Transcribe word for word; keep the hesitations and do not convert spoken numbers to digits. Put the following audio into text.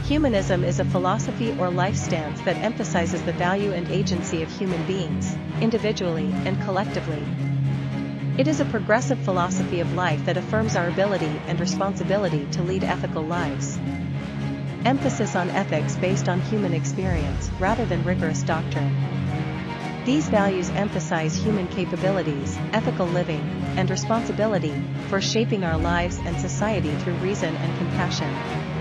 Humanism is a philosophy or life stance that emphasizes the value and agency of human beings, individually and collectively. It is a progressive philosophy of life that affirms our ability and responsibility to lead ethical lives. Emphasis on ethics based on human experience rather than rigorous doctrine. These values emphasize human capabilities, ethical living, and responsibility for shaping our lives and society through reason and compassion.